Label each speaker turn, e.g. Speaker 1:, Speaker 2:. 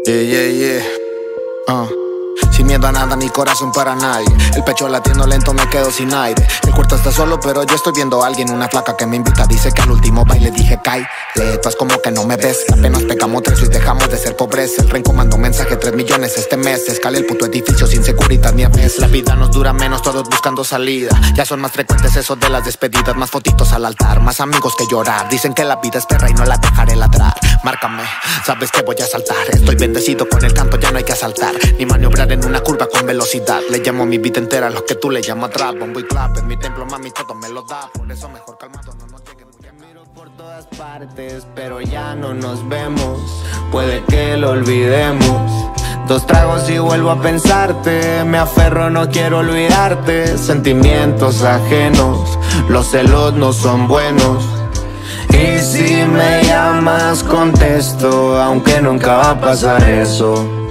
Speaker 1: Yeah, yeah, yeah. Sin miedo a nada, ni corazón para nadie. El pecho latiendo lento, me quedo sin aire. El cuarto está solo, pero yo estoy viendo a alguien. Una flaca que me invita, dice que al último baile dije cáile. Tú es como que no me ves. Apenas pegamos 3 y dejamos de ser pobreza. El renco mandó mensaje 3 millones este mes. Escalé el puto edificio sin seguridad ni vez. La vida nos dura menos, todos buscando salida. Ya son más frecuentes esos de las despedidas. Más fotitos al altar, más amigos que llorar. Dicen que la vida es perra y no la dejaré ladrar. Márcame, sabes que voy a saltar. Estoy bendecido con el canto, ya no hay que asaltar ni maniobrar en una curva con velocidad. Le llamo mi vida entera a lo que tú le llamas trap. Bombo y clap, en mi templo mami todo me lo da. Por eso mejor calmado, no nos llegue muy a miro por todas partes, pero ya no nos vemos. Puede que lo olvidemos. 2 tragos y vuelvo a pensarte. Me aferro, no quiero olvidarte. Sentimientos ajenos, los celos no son buenos. Y si me llamas contesto, aunque nunca va a pasar eso.